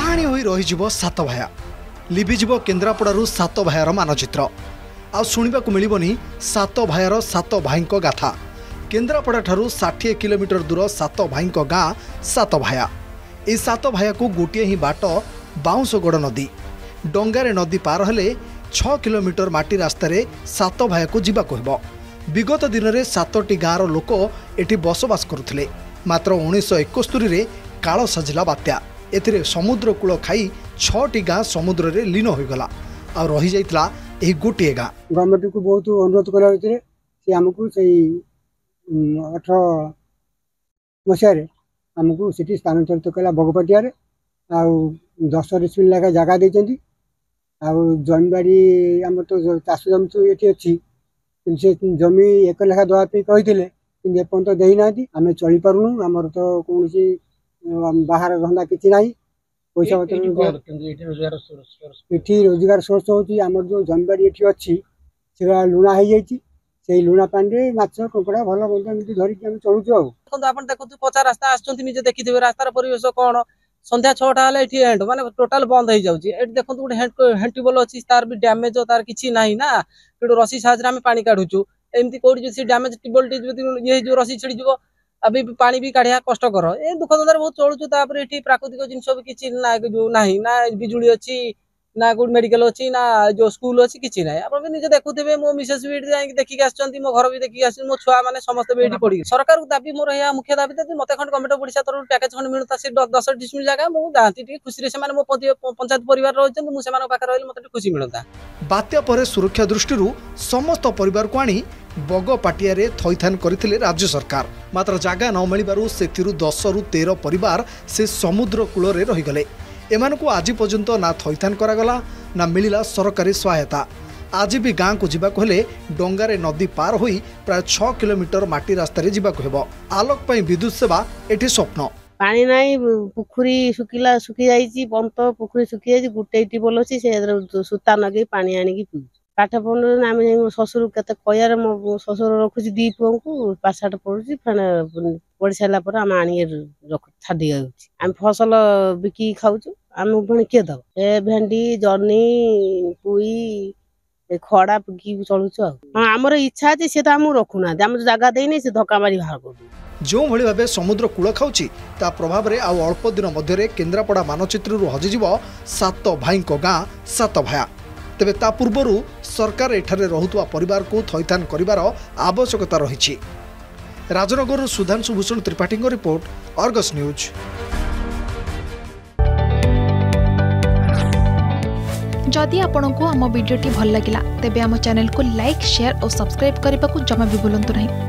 कहानी होई रहीजिवो सात भाया लिभिजिवो केन्द्रापड़ारू सात भायार मानचित्र आ शुणा मिलबनी सात भायार सात भाईको गाथा। केन्द्रापड़ा ठारू 60 किलोमीटर दूर सात भाईको गाँ सात भाया। ए सात भाया को गोटे ही बाट बाउंसगड़ नदी डंगारे नदी पार हेले 6 किलोमीटर माटी रास्तार सात भाया को जीवाक हेबो। विगत दिन में 7टी गाँवर लोक एटी बसवास करुथिले। मात्र 1971 रे काल साजिला बात्या एथिरे समुद्र कूल खाई 6टी गाँ समुद्र रे लीन होइगला आ रही जाइतला एही गोटे गाँ। गवर्नमेंट को बहुत अनुरोध कला भितर से हमको से 18 मसीह हमको सिटी स्थानांतरित कला बगपटिया आ 10 डिस्ट्रिक्ट लगा जगह देचंती आ जमीबाड़ी आम तो चाष जमी तो ये अच्छी से जमी 1 लाख दवा कहते कि एपर्त देना आम चली पारूँ। आमर तो कौन बाहर धंदा किसी ना पैसा ये रोजगार सोर्स होमर जो जमीबाड़ी ये अच्छी से लुणा हो जाए लुणा पानी माछ कुकुड़ा भल मंद धरिकी आम चलुचु। देखो पचा रास्ता आसते देखिए रास्तार परिवेश कौन संध्या 6टा हेल्ले एंड माने टोटाल बंद हो जाए। देखो गोटे हैंड ट्यूबवेल अच्छी तार भी डैमेज तार किसी ना ना कि रसी साहय पानी काढ़ुचु एमती कौटी से डैमेज ट्यूबवेल ये जो रसी छिड़ीज अभी पानी भी काढ़िया कष्टकर ए दुख धंदार बहुत चलुचु। ये प्राकृतिक जिनस भी किसी ना जो ना ना बिजुली अच्छी ना कोई मेडिकल अच्छी ना जो स्कूल अच्छी किसी ना आप निजे देखुवे मो मिसेस भी देखिक आसुँच मो घर भी देखिक आस मो छुआ मैंने समस्त भी पड़ी सरकार को दाबी मोर यह मुख्य दाबी मत खंड गवर्नमेंट ओडिशा तरफ पैकेज खंड मिलता से 10 डिस्ट्रिक्ट जगह मुझे जाती खुशी से मो पंचायत परिवार रही मुझे पाखे रही मतलब खुशी मिलता। बात्या पर सुरक्षा दृष्टि समस्त परिवार को आनी बगपाटिया रे थैथान करथिले राज्य सरकार। मात्र जागा न मिलबारु सेथिरु 10 रु 13 परिवार से समुद्र कूल रे रही गले। एमानकु आज पर्यंत ना थैथान करागला ना मिलिला सरकारी सहायता। आज भी गाँ को जीवाक हेले डंगारे नदी पार होई प्राय 6 किलोमीटर माटी रास्ता रे जीवाक हेबो। आलोक पई विद्युत सेवा एठी स्वप्न। पानी नाई पुखुरी सुखिला सुखी जाइछि पंत पुखुरी सुखी जाइछि गुटे टिबल अछि से सूता नगे पानी आनिकी पी पाठ पढ़ आम शशुर के कयार मो शशुर रखुची 2 पुओं को पाठशाठ पढ़ुची पढ़ी सारा पर आम आनी छाड़ी आम फसल बिकी खाऊँ आम पुणी किए दब ए भेंडी जर्नी पुई खड़ा बिकी चलुचु। हाँ आमर इच्छा अच्छे सी तो आम रखुना आम जगह देनी से धक्का मारी बाहर कर जो भली भावे समुद्र कूल खाऊची ता प्रभाव रे आउ अल्प दिन मध्य केन्द्रापड़ा मानचित्रु हजिजिव सात भाईको गाँ सात भाया। तेबे ता पूर्वरु सरकार एठारे रहुतुवा परिवार को थैथान करिवार आवश्यकता रही। Rajnagar Sudhanshu Bhushan Tripathi report, Argus news. जदि आपंक आम भिडी भल लगा तेब आम चैनल को लाइक शेयर और सब्सक्राइब करने को जमा भी भूलु नहीं।